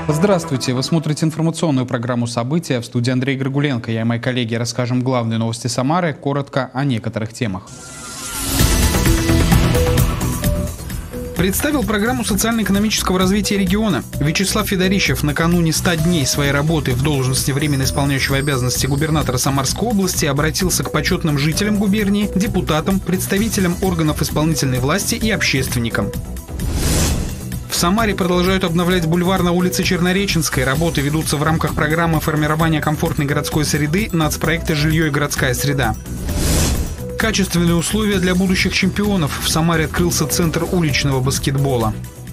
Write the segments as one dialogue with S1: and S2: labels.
S1: Здравствуйте! Вы смотрите информационную программу «События». В студии Андрей Григуленко. Я и мои коллеги расскажем главные новости Самары, коротко о некоторых темах. Представил программу социально-экономического развития региона. Вячеслав Федорищев накануне 100 дней своей работы в должности временно исполняющего обязанности губернатора Самарской области обратился к почетным жителям губернии, депутатам, представителям органов исполнительной власти и общественникам. В Самаре продолжают обновлять бульвар на улице Чернореченской. Работы ведутся в рамках программы формирования комфортной городской среды нацпроекта «Жилье и городская среда». Качественные условия для будущих чемпионов. В Самаре открылся центр уличного баскетбола.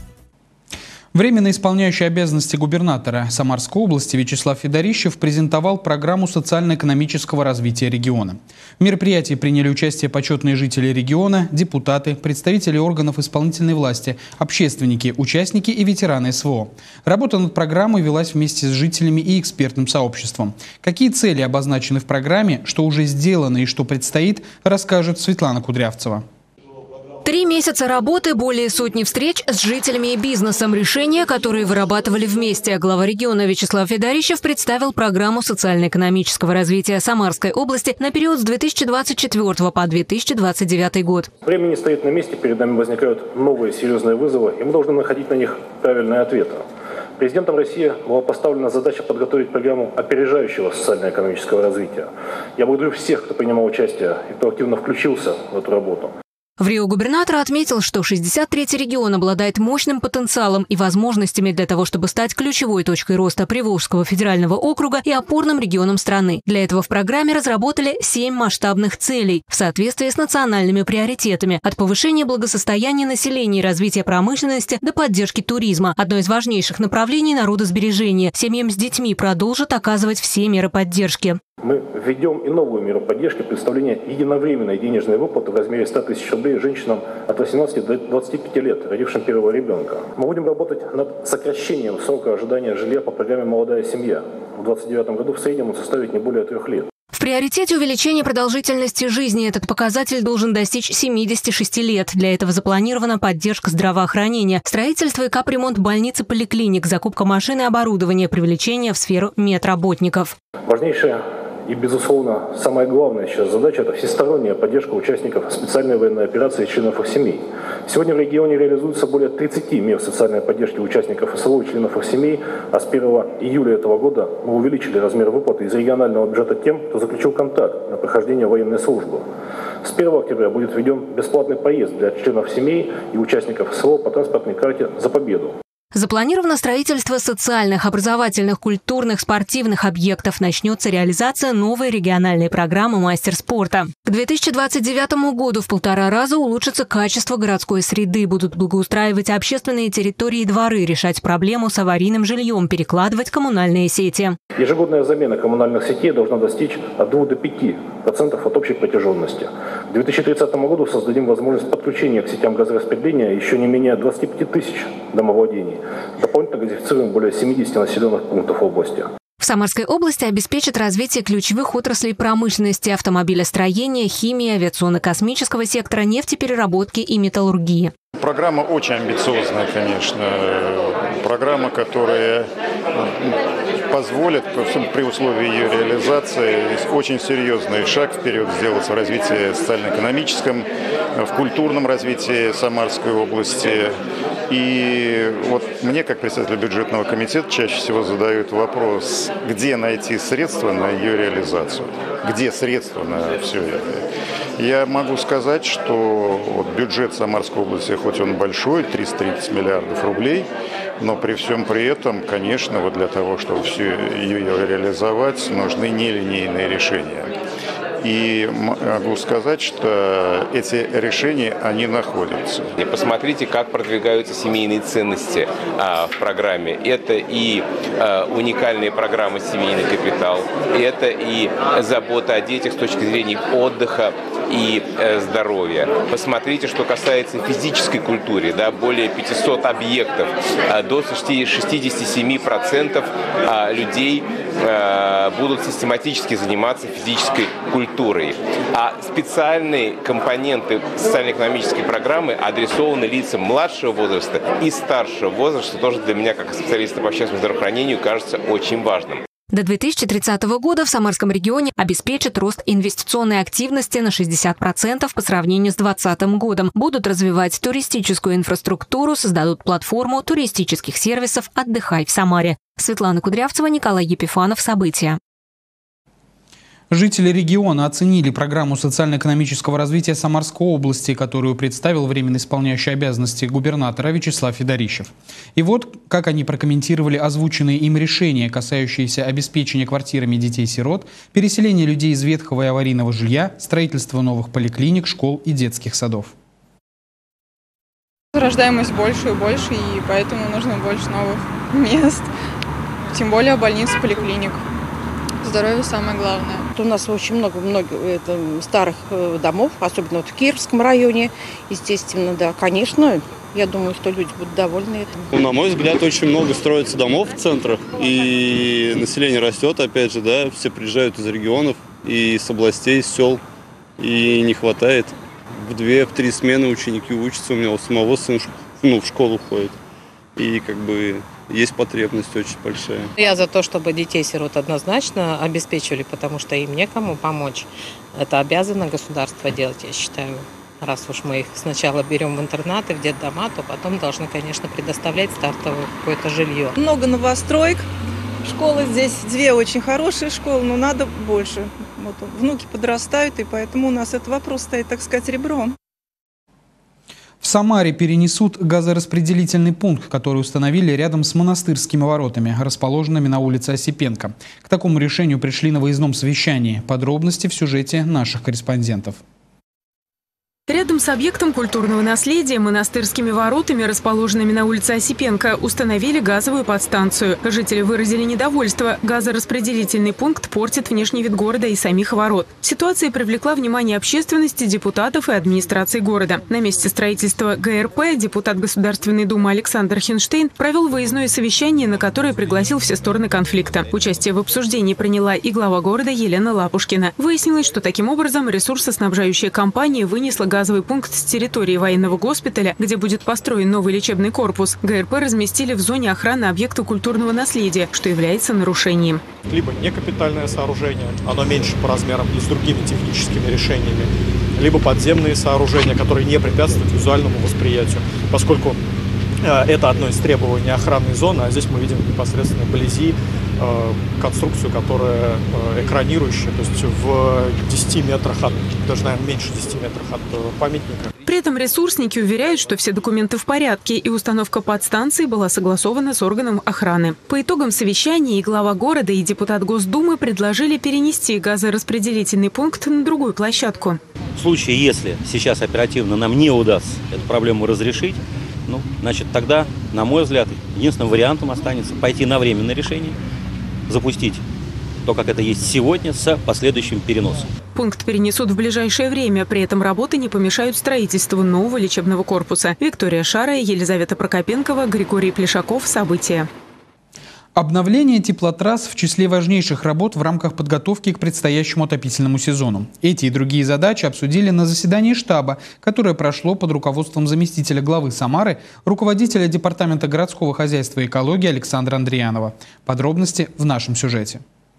S1: Временно исполняющий обязанности губернатора Самарской области Вячеслав Федорищев презентовал программу социально-экономического развития региона. В мероприятии приняли участие почетные жители региона, депутаты, представители органов исполнительной власти, общественники, участники и ветераны СВО. Работа над программой велась вместе с жителями и экспертным сообществом. Какие цели обозначены в программе, что уже сделано и что предстоит, расскажет Светлана Кудрявцева.
S2: 3 месяца работы, более сотни встреч с жителями и бизнесом. Решения, которые вырабатывали вместе. Глава региона Вячеслав Федорищев представил программу социально-экономического развития Самарской области на период с 2024 по 2029 год.
S3: Время не стоит на месте, перед нами возникают новые серьезные вызовы, и мы должны находить на них правильные ответы. Президентом России была поставлена задача подготовить программу опережающего социально-экономического развития. Я благодарю всех, кто принимал участие и кто активно включился в эту работу.
S2: В Рио губернатор отметил, что 63-й регион обладает мощным потенциалом и возможностями для того, чтобы стать ключевой точкой роста Приволжского федерального округа и опорным регионом страны. Для этого в программе разработали 7 масштабных целей в соответствии с национальными приоритетами – от повышения благосостояния населения и развития промышленности до поддержки туризма. Одно из важнейших направлений – народосбережения. Семьям с детьми продолжат оказывать все меры поддержки.
S3: Мы введем и новую меру поддержки представления единовременной денежной выплаты в размере 100 тысяч рублей женщинам от 18 до 25 лет, родившим первого ребенка. Мы будем работать над сокращением срока ожидания жилья по программе «Молодая семья». В 2029 году в среднем он составит не более 3 лет.
S2: В приоритете увеличение продолжительности жизни. Этот показатель должен достичь 76 лет. Для этого запланирована поддержка здравоохранения, строительство и капремонт больниц и поликлиник, закупка машин и оборудования, привлечение в сферу медработников.
S3: Важнейшая и, безусловно, самая главная сейчас задача – это всесторонняя поддержка участников специальной военной операции и членов их семей. Сегодня в регионе реализуется более 30 мер социальной поддержки участников СВО и членов их семей, а с 1 июля этого года мы увеличили размер выплаты из регионального бюджета тем, кто заключил контракт на прохождение военной службы. С 1 октября будет введен бесплатный проезд для членов семей и участников СВО по транспортной карте «За победу».
S2: Запланировано строительство социальных, образовательных, культурных, спортивных объектов. Начнется реализация новой региональной программы «Мастер спорта». К 2029 году в 1,5 раза улучшится качество городской среды. Будут благоустраивать общественные территории и дворы, решать проблему с аварийным жильем, перекладывать коммунальные сети.
S3: Ежегодная замена коммунальных сетей должна достичь от 2 до 5% от общей протяженности. К 2030 году создадим возможность подключения к сетям газораспределения еще не менее 25 тысяч домовладений. Дополнительно газифицируем более 70 населенных пунктов области.
S2: В Самарской области обеспечат развитие ключевых отраслей промышленности, автомобилестроения, химии, авиационно-космического сектора, нефтепереработки и металлургии.
S4: Программа очень амбициозная, конечно. Программа, которая позволит, при условии ее реализации, очень серьезный шаг вперед сделать в развитии социально-экономическом, в культурном развитии Самарской области. И вот мне, как председателю бюджетного комитета, чаще всего задают вопрос, где найти средства на ее реализацию, где средства на все это. Я могу сказать, что вот бюджет Самарской области, хоть он большой, 330 миллиардов рублей, но при всем при этом, конечно, вот для того, чтобы всю ее реализовать, нужны нелинейные решения. И могу сказать, что эти решения, они находятся.
S5: И посмотрите, как продвигаются семейные ценности в программе. Это и уникальная программа «Семейный капитал», это и забота о детях с точки зрения отдыха и здоровья. Посмотрите, что касается физической культуры, да, более 500 объектов, до 67% людей будут систематически заниматься физической культурой. культурой. А специальные компоненты социально-экономической программы адресованы лицам младшего возраста и старшего возраста, что тоже для меня, как специалиста по общественному здравоохранению, кажется очень важным.
S2: До 2030 года в Самарском регионе обеспечат рост инвестиционной активности на 60% по сравнению с 2020 годом. Будут развивать туристическую инфраструктуру, создадут платформу туристических сервисов «Отдыхай в Самаре». Светлана Кудрявцева, Николай Епифанов. События.
S1: Жители региона оценили программу социально-экономического развития Самарской области, которую представил временно исполняющий обязанности губернатора Вячеслав Федорищев. И вот как они прокомментировали озвученные им решения, касающиеся обеспечения квартирами детей-сирот, переселения людей из ветхого и аварийного жилья, строительства новых поликлиник, школ и детских садов.
S6: Рождаемость больше и больше, и поэтому нужно больше новых мест, тем более больниц, поликлиник. Здоровье самое главное.
S7: У нас очень много старых домов, особенно в Кировском районе. Естественно, да, конечно, я думаю, что люди будут довольны этим.
S8: На мой взгляд, очень много строится домов в центрах, и население растет, опять же, да, все приезжают из регионов, и с областей, из сел, и не хватает. В 2-3 смены ученики учатся, у меня у самого сын в школу ходит, и есть потребность очень большая.
S9: Я за то, чтобы детей-сирот однозначно обеспечивали, потому что им некому помочь. Это обязано государство делать, я считаю. Раз уж мы их сначала берем в интернаты, в детдома, то потом должны, конечно, предоставлять стартовое какое-то жилье.
S6: Много новостроек. Школы здесь 2 очень хорошие школы, но надо больше. Вот, внуки подрастают, и поэтому у нас этот вопрос стоит, так сказать, ребром.
S1: В Самаре перенесут газораспределительный пункт, который установили рядом с монастырскими воротами, расположенными на улице Осипенко. К такому решению пришли на выездном совещании. Подробности в сюжете наших корреспондентов.
S10: Рядом с объектом культурного наследия, монастырскими воротами, расположенными на улице Осипенко, установили газовую подстанцию. Жители выразили недовольство. Газораспределительный пункт портит внешний вид города и самих ворот. Ситуация привлекла внимание общественности, депутатов и администрации города. На месте строительства ГРП депутат Государственной Думы Александр Хинштейн провел выездное совещание, на которое пригласил все стороны конфликта. Участие в обсуждении приняла и глава города Елена Лапушкина. Выяснилось, что таким образом ресурсоснабжающая компания вынесла газовый пункт с территории военного госпиталя, где будет построен новый лечебный корпус. ГРП разместили в зоне охраны объекта культурного наследия, что является нарушением.
S11: Либо некапитальное сооружение, оно меньше по размерам и с другими техническими решениями, либо подземные сооружения, которые не препятствуют визуальному восприятию, поскольку это одно из требований охранной зоны, а здесь мы видим непосредственно вблизи конструкцию, которая экранирующая, то есть в 10 метрах даже, наверное, меньше 10 метрах от памятника.
S10: При этом ресурсники уверяют, что все документы в порядке, и установка подстанции была согласована с органом охраны. По итогам совещания и глава города, и депутат Госдумы предложили перенести газораспределительный пункт на другую площадку.
S12: В случае, если сейчас оперативно нам не удастся эту проблему разрешить, значит, тогда, на мой взгляд, единственным вариантом останется пойти на временное решение, запустить то, как это есть сегодня, с последующим переносом.
S10: Пункт перенесут в ближайшее время. При этом работы не помешают строительству нового лечебного корпуса. Виктория Шарая, Елизавета Прокопенкова, Григорий Плешаков. События.
S1: Обновление теплотрасс в числе важнейших работ в рамках подготовки к предстоящему отопительному сезону. Эти и другие задачи обсудили на заседании штаба, которое прошло под руководством заместителя главы Самары, руководителя Департамента городского хозяйства и экологии Александра Андриянова. Подробности в нашем сюжете.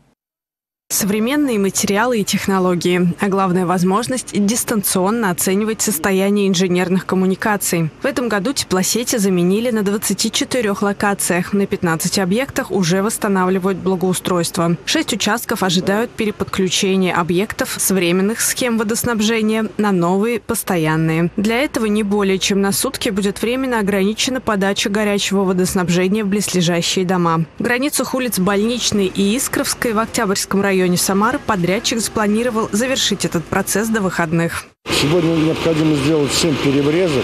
S13: Современные материалы и технологии, а главная возможность – дистанционно оценивать состояние инженерных коммуникаций. В этом году теплосети заменили на 24 локациях. На 15 объектах уже восстанавливают благоустройство. 6 участков ожидают переподключения объектов с временных схем водоснабжения на новые постоянные. Для этого не более чем на сутки будет временно ограничена подача горячего водоснабжения в близлежащие дома. В границах улиц Больничной и Искровской в Октябрьском районе Самары подрядчик запланировал завершить этот процесс до выходных.
S14: Сегодня необходимо сделать 7 перебрезок.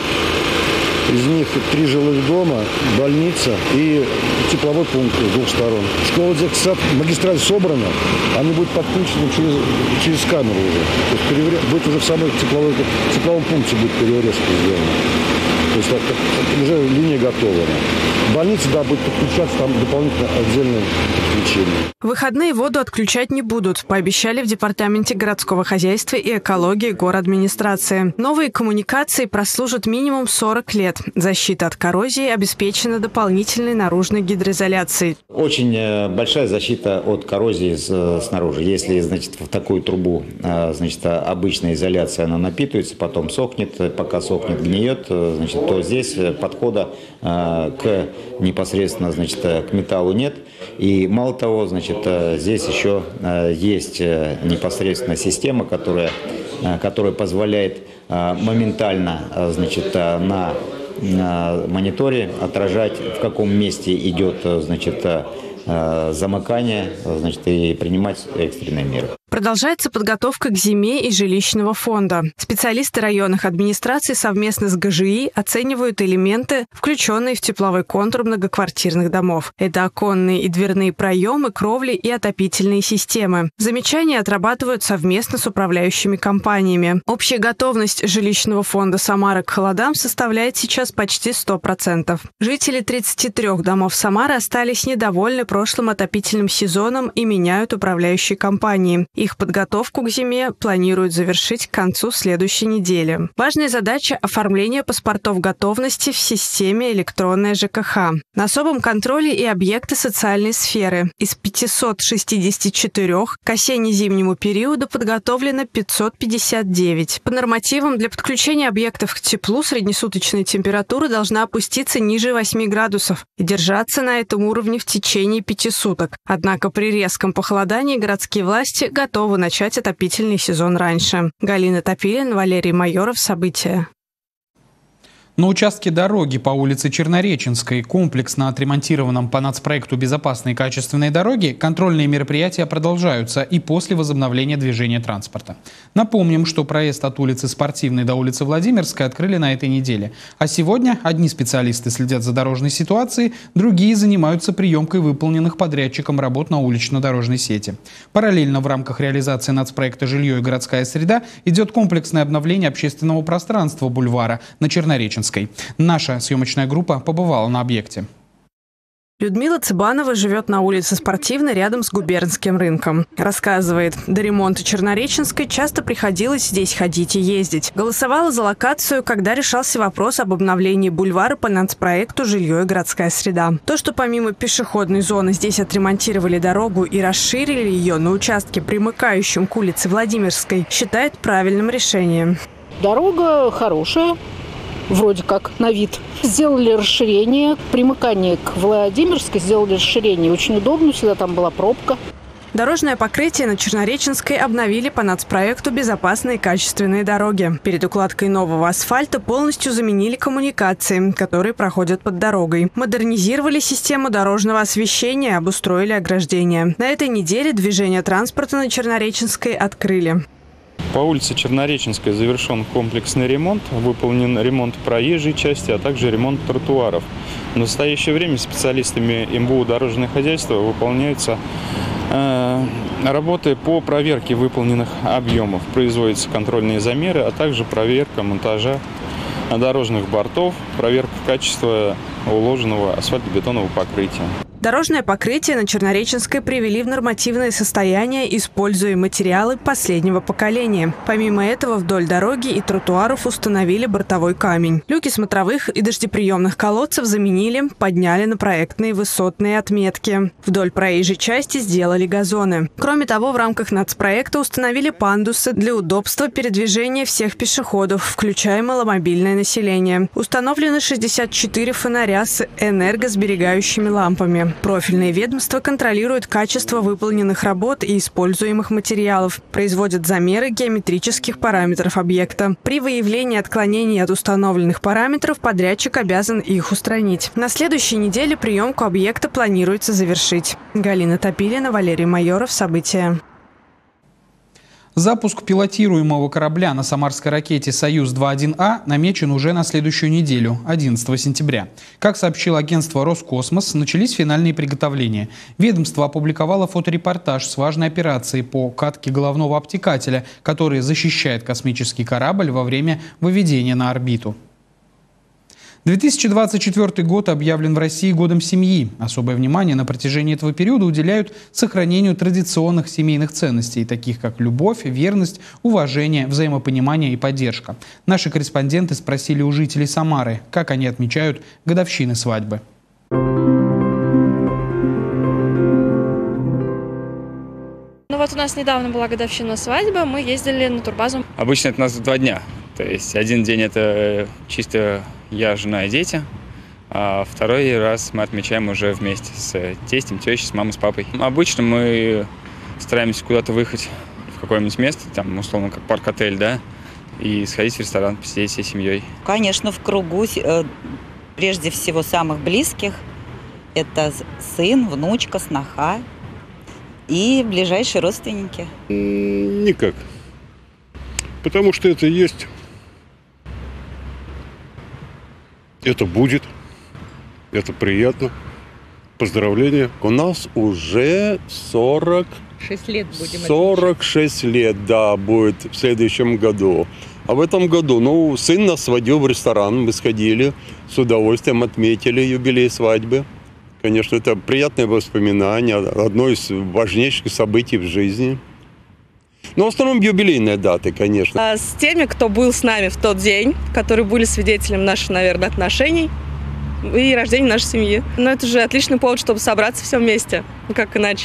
S14: Из них 3 жилых дома, больница и тепловой пункт с 2 сторон. Школа, детский сад, магистраль собрана, они будут подключены через камеру уже. То есть будет уже в самом тепловом пункте будет переврезка сделана. То есть уже линия готова. Больница, да, будет подключаться, там дополнительно отдельное подключение.
S13: В выходные воду отключать не будут, пообещали в Департаменте городского хозяйства и экологии городадминистрации. Новые коммуникации прослужат минимум 40 лет. Защита от коррозии обеспечена дополнительной наружной гидроизоляцией.
S15: Очень большая защита от коррозии снаружи. Если, значит, в такую трубу, значит, обычная изоляция, она напитывается, потом сохнет, пока сохнет, гниет, значит, то здесь подхода к непосредственно, значит, к металлу нет. И мало того, значит, здесь еще есть непосредственно система, которая позволяет моментально, значит, на мониторе отражать, в каком месте идет, значит, замыкание, значит, и принимать экстренные меры.
S13: Продолжается подготовка к зиме и жилищного фонда. Специалисты районных администраций совместно с ГЖИ оценивают элементы, включенные в тепловой контур многоквартирных домов. Это оконные и дверные проемы, кровли и отопительные системы. Замечания отрабатывают совместно с управляющими компаниями. Общая готовность жилищного фонда Самары к холодам составляет сейчас почти 100%. Жители 33 домов Самары остались недовольны прошлым отопительным сезоном и меняют управляющие компании. Их подготовку к зиме планируют завершить к концу следующей недели. Важная задача – оформление паспортов готовности в системе электронная ЖКХ. На особом контроле и объекты социальной сферы. Из 564 к осенне-зимнему периоду подготовлено 559. По нормативам для подключения объектов к теплу среднесуточная температура должна опуститься ниже 8 градусов и держаться на этом уровне в течение 5 суток. Однако при резком похолодании городские власти готовы начать отопительный сезон раньше. Галина Топилин, Валерий Майоров. События.
S1: На участке дороги по улице Чернореченской, комплексно отремонтированном по нацпроекту «Безопасные и качественные дороги», контрольные мероприятия продолжаются и после возобновления движения транспорта. Напомним, что проезд от улицы Спортивной до улицы Владимирской открыли на этой неделе. А сегодня одни специалисты следят за дорожной ситуацией, другие занимаются приемкой выполненных подрядчиком работ на улично-дорожной сети. Параллельно в рамках реализации нацпроекта «Жилье и городская среда» идет комплексное обновление общественного пространства бульвара на Чернореченской. Наша съемочная группа побывала на объекте.
S13: Людмила Цыбанова живет на улице Спортивной рядом с губернским рынком. Рассказывает, до ремонта Чернореченской часто приходилось здесь ходить и ездить. Голосовала за локацию, когда решался вопрос об обновлении бульвара по нацпроекту «Жилье и городская среда». То, что помимо пешеходной зоны здесь отремонтировали дорогу и расширили ее на участке, примыкающем к улице Владимирской, считает правильным решением.
S16: Дорога хорошая. Вроде как на вид. Сделали расширение, примыкание к Владимирской сделали расширение. Очень удобно, всегда там была пробка.
S13: Дорожное покрытие на Чернореченской обновили по нацпроекту «Безопасные и качественные дороги». Перед укладкой нового асфальта полностью заменили коммуникации, которые проходят под дорогой. Модернизировали систему дорожного освещения, обустроили ограждения. На этой неделе движение транспорта на Чернореченской открыли.
S17: По улице Чернореченской завершен комплексный ремонт, выполнен ремонт проезжей части, а также ремонт тротуаров. В настоящее время специалистами МВУ «Дорожное хозяйство» выполняются работы по проверке выполненных объемов. Производятся контрольные замеры, а также проверка монтажа дорожных бортов, проверка качества уложенного асфальтобетонного покрытия.
S13: Дорожное покрытие на Чернореченской привели в нормативное состояние, используя материалы последнего поколения. Помимо этого, вдоль дороги и тротуаров установили бортовой камень. Люки смотровых и дождеприемных колодцев заменили, подняли на проектные высотные отметки. Вдоль проезжей части сделали газоны. Кроме того, в рамках нацпроекта установили пандусы для удобства передвижения всех пешеходов, включая маломобильное население. Установлены 64 фонаря с энергосберегающими лампами. Профильные ведомства контролируют качество выполненных работ и используемых материалов, производят замеры геометрических параметров объекта. При выявлении отклонений от установленных параметров подрядчик обязан их устранить. На следующей неделе приемку объекта планируется завершить. Галина Топилина, Валерий Майоров. События.
S1: Запуск пилотируемого корабля на самарской ракете «Союз-2.1А» намечен уже на следующую неделю, 11 сентября. Как сообщило агентство «Роскосмос», начались финальные приготовления. Ведомство опубликовало фоторепортаж с важной операцией по катке головного обтекателя, который защищает космический корабль во время выведения на орбиту. 2024 год объявлен в России годом семьи. Особое внимание на протяжении этого периода уделяют сохранению традиционных семейных ценностей, таких как любовь, верность, уважение, взаимопонимание и поддержка. Наши корреспонденты спросили у жителей Самары, как они отмечают годовщины свадьбы.
S18: Ну вот у нас недавно была годовщина свадьбы, мы ездили на турбазу.
S19: Обычно это у нас 2 дня. То есть один день это чисто я, жена и дети, а второй раз мы отмечаем уже вместе с тестем, тещей, с мамой, с папой. Обычно мы стараемся куда-то выехать в какое-нибудь место, там условно как парк-отель, да, и сходить в ресторан, посидеть всей семьей.
S20: Конечно, в кругу прежде всего самых близких. Это сын, внучка, сноха и ближайшие родственники.
S21: Никак. Потому что это есть. Это будет. Это приятно. Поздравления. У нас уже
S9: 6 лет будем
S21: 46 лет, да, будет в следующем году. А в этом году, сын нас сводил в ресторан, мы сходили, с удовольствием отметили юбилей свадьбы. Конечно, это приятное воспоминание, одно из важнейших событий в жизни. Но в основном юбилейные даты, конечно.
S22: С теми, кто был с нами в тот день, которые были свидетелем наших, наверное, отношений и рождения нашей семьи. Но это же отличный повод, чтобы собраться все вместе, как иначе.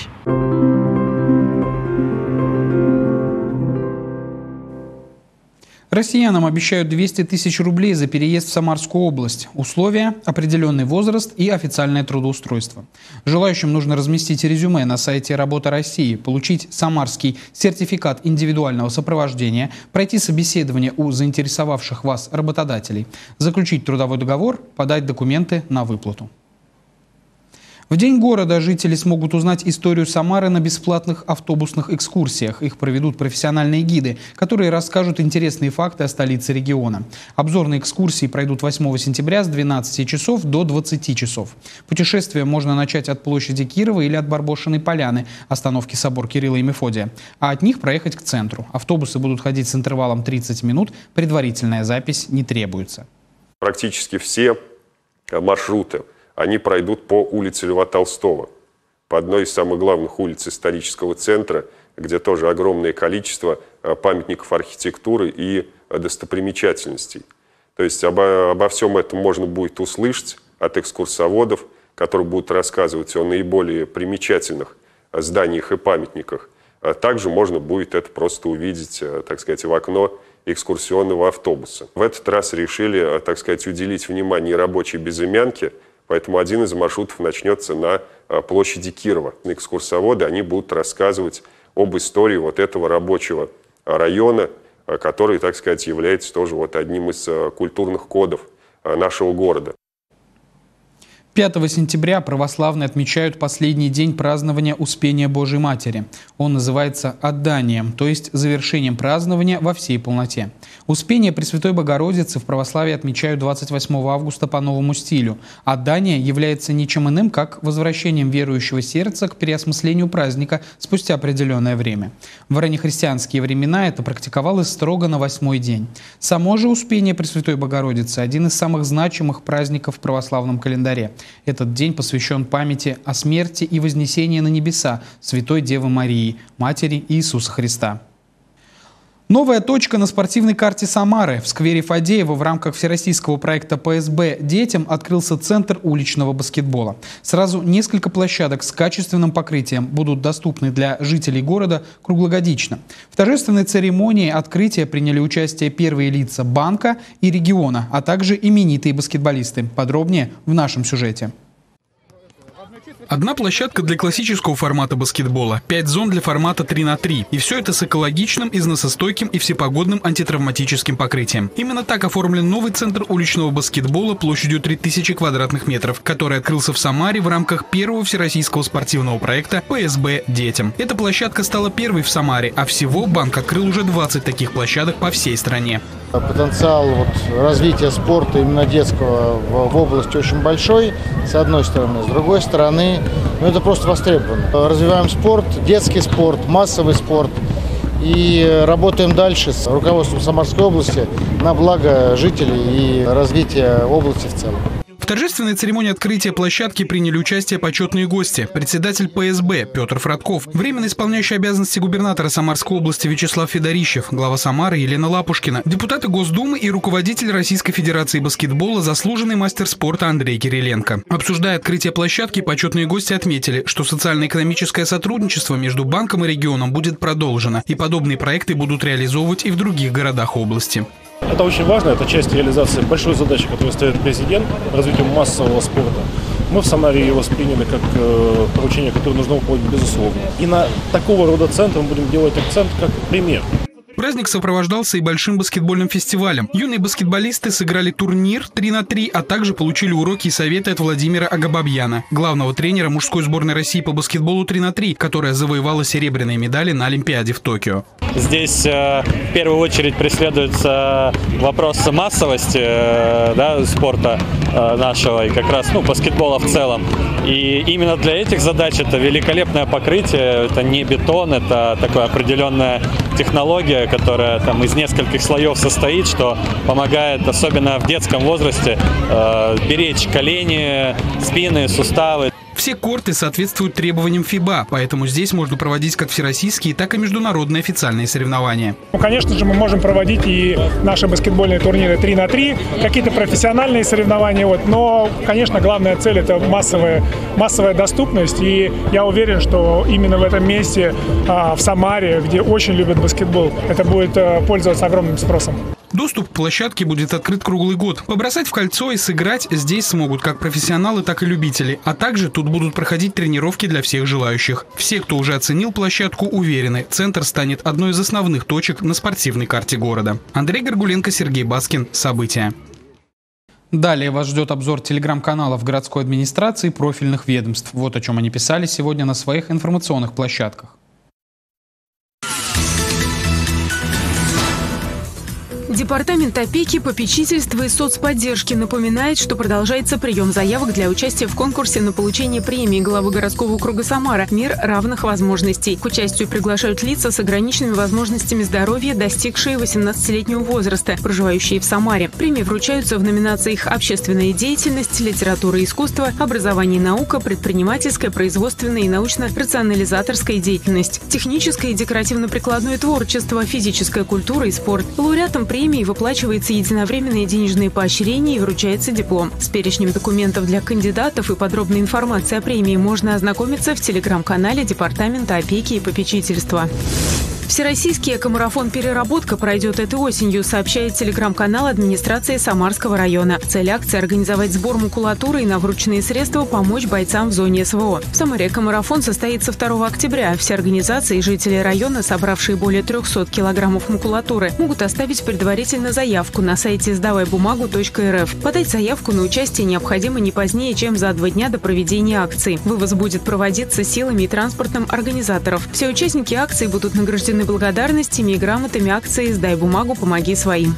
S1: Россиянам обещают 200 тысяч рублей за переезд в Самарскую область. Условия – определенный возраст и официальное трудоустройство. Желающим нужно разместить резюме на сайте «Работа России», получить самарский сертификат индивидуального сопровождения, пройти собеседование у заинтересовавших вас работодателей, заключить трудовой договор, подать документы на выплату. В День города жители смогут узнать историю Самары на бесплатных автобусных экскурсиях. Их проведут профессиональные гиды, которые расскажут интересные факты о столице региона. Обзорные экскурсии пройдут 8 сентября с 12 часов до 20 часов. Путешествие можно начать от площади Кирова или от Барбошиной поляны, остановки собор Кирилла и Мефодия, а от них проехать к центру. Автобусы будут ходить с интервалом 30 минут, предварительная запись не требуется.
S23: Практически все маршруты они пройдут по улице Льва Толстого, по одной из самых главных улиц исторического центра, где тоже огромное количество памятников архитектуры и достопримечательностей. То есть обо всем этом можно будет услышать от экскурсоводов, которые будут рассказывать о наиболее примечательных зданиях и памятниках. Также можно будет это просто увидеть, так сказать, в окно экскурсионного автобуса. В этот раз решили, так сказать, уделить внимание рабочей безымянке. Поэтому один из маршрутов начнется на площади Кирова. Экскурсоводы они будут рассказывать об истории вот этого рабочего района, который, так сказать, является тоже вот одним из культурных кодов нашего города.
S1: 5 сентября православные отмечают последний день празднования Успения Божией Матери. Он называется «Отданием», то есть завершением празднования во всей полноте. Успение Пресвятой Богородицы в православии отмечают 28 августа по новому стилю. Отдание является ничем иным, как возвращением верующего сердца к переосмыслению праздника спустя определенное время. В раннехристианские времена это практиковалось строго на 8-й день. Само же Успение Пресвятой Богородицы – один из самых значимых праздников в православном календаре. Этот день посвящен памяти о смерти и вознесении на небеса Святой Девы Марии, Матери Иисуса Христа. Новая точка на спортивной карте Самары. В сквере Фадеева в рамках всероссийского проекта ПСБ детям открылся центр уличного баскетбола. Сразу несколько площадок с качественным покрытием будут доступны для жителей города круглогодично. В торжественной церемонии открытия приняли участие первые лица банка и региона, а также именитые баскетболисты. Подробнее в нашем сюжете. Одна площадка для классического формата баскетбола, 5 зон для формата 3х3. И все это с экологичным, износостойким и всепогодным антитравматическим покрытием. Именно так оформлен новый центр уличного баскетбола площадью 3000 квадратных метров, который открылся в Самаре в рамках первого всероссийского спортивного проекта ПСБ детям. Эта площадка стала первой в Самаре, а всего банк открыл уже 20 таких площадок по всей стране.
S24: Потенциал развития спорта именно детского в области очень большой, с одной стороны. С другой стороны, это просто востребовано. Развиваем спорт, детский спорт, массовый спорт. И работаем дальше с руководством Самарской области на благо жителей и развития области в целом.
S1: В торжественной церемонии открытия площадки приняли участие почетные гости. Председатель ПСБ Петр Фродков, временно исполняющий обязанности губернатора Самарской области Вячеслав Федорищев, глава Самары Елена Лапушкина, депутаты Госдумы и руководитель Российской Федерации баскетбола, заслуженный мастер спорта Андрей Кириленко. Обсуждая открытие площадки, почетные гости отметили, что социально-экономическое сотрудничество между банком и регионом будет продолжено, и подобные проекты будут реализовывать и в других городах области.
S2: Это очень важно, это часть реализации большой задачи, которую ставит президент, развитию массового спорта. Мы в Самаре ее восприняли как поручение, которое нужно выполнить безусловно. И на такого рода центр мы будем делать акцент как пример.
S1: Праздник сопровождался и большим баскетбольным фестивалем. Юные баскетболисты сыграли турнир 3-3, а также получили уроки и советы от Владимира Агабабьяна, главного тренера мужской сборной России по баскетболу 3-3, которая завоевала серебряные медали на Олимпиаде в Токио.
S3: Здесь в первую очередь преследуется вопрос массовости спорта нашего и как раз баскетбола в целом. И именно для этих задач это великолепное покрытие, это не бетон, это такая определенная технология, которая там из нескольких слоев состоит, что помогает, особенно в детском возрасте, беречь колени, спины, суставы.
S1: Все корты соответствуют требованиям ФИБА, поэтому здесь можно проводить как всероссийские, так и международные официальные соревнования.
S4: Конечно же, мы можем проводить и наши баскетбольные турниры 3-3, какие-то профессиональные соревнования. Но, конечно, главная цель – это массовая доступность. И я уверен, что именно в этом месте, в Самаре, где очень любят баскетбол, это будет пользоваться огромным спросом.
S1: Доступ к площадке будет открыт круглый год. Побросать в кольцо и сыграть здесь смогут как профессионалы, так и любители. А также тут будут проходить тренировки для всех желающих. Все, кто уже оценил площадку, уверены, центр станет одной из основных точек на спортивной карте города. Андрей Горгуленко, Сергей Баскин. События. Далее вас ждет обзор телеграм-каналов городской администрации и профильных ведомств. Вот о чем они писали сегодня на своих информационных площадках.
S10: Департамент опеки, попечительства и соцподдержки напоминает, что продолжается прием заявок для участия в конкурсе на получение премии главы городского округа Самара «Мир равных возможностей». К участию приглашают лица с ограниченными возможностями здоровья, достигшие 18-летнего возраста, проживающие в Самаре. Премии вручаются в номинациях «Общественная деятельность», «Литература и искусство», «Образование и наука», «Предпринимательская, производственная и научно-рационализаторская деятельность», «Техническое и декоративно-прикладное творчество», «Физическая культура и спорт». Лауреатам премии выплачивается единовременное денежное поощрение и вручается диплом. С перечнем документов для кандидатов и подробной информацией о премии можно ознакомиться в телеграм-канале Департамента опеки и попечительства. Всероссийский экомарафон «Переработка» пройдет этой осенью, сообщает телеграм-канал администрации Самарского района. Цель акции – организовать сбор макулатуры и на врученные средства помочь бойцам в зоне СВО. В Самаре экомарафон состоится 2 октября. Все организации и жители района, собравшие более 300 килограммов макулатуры, могут оставить предварительно заявку на сайте сдавайбумагу.рф. Подать заявку на участие необходимо не позднее, чем за 2 дня до проведения акции. Вывоз будет проводиться силами и транспортом организаторов. Все участники акции будут награждены благодарностями и грамотами акции «Сдай бумагу, помоги своим».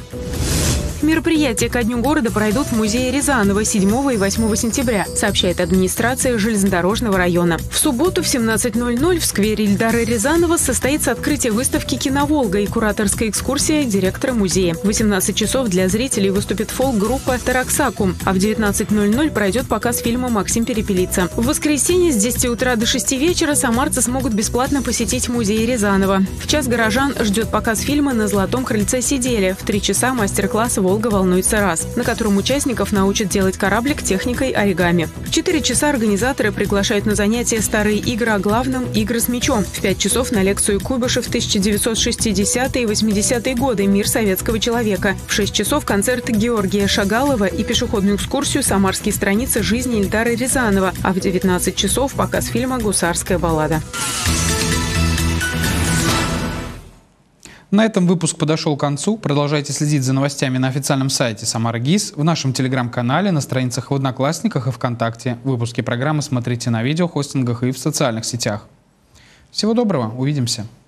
S10: Мероприятия ко Дню города пройдут в музее Рязанова 7 и 8 сентября, сообщает администрация железнодорожного района. В субботу в 17:00 в сквере Ильдара Рязанова состоится открытие выставки «Киноволга» и кураторская экскурсия директора музея. В 18 часов для зрителей выступит фолк-группа «Тараксакум», а в 19:00 пройдет показ фильма «Максим Перепелица». В воскресенье с 10 утра до 6 вечера самарцы смогут бесплатно посетить музей Рязанова. В час горожан ждет показ фильма «На золотом крыльце сидели». В 3 часа мастер-класс «Волга волнуется раз», на котором участников научат делать кораблик техникой оригами. В 4 часа организаторы приглашают на занятия старые игры о главном – игры с мячом. В 5 часов на лекцию Куйбышев 1960-е и 80-е годы «Мир советского человека». В 6 часов концерт Георгия Шагалова и пешеходную экскурсию «Самарские страницы жизни» Ильдара Рязанова. А в 19 часов показ фильма «Гусарская баллада».
S1: На этом выпуск подошел к концу. Продолжайте следить за новостями на официальном сайте Самара ГИС, в нашем телеграм-канале, на страницах в Одноклассниках и ВКонтакте. Выпуски программы смотрите на видеохостингах и в социальных сетях. Всего доброго, увидимся.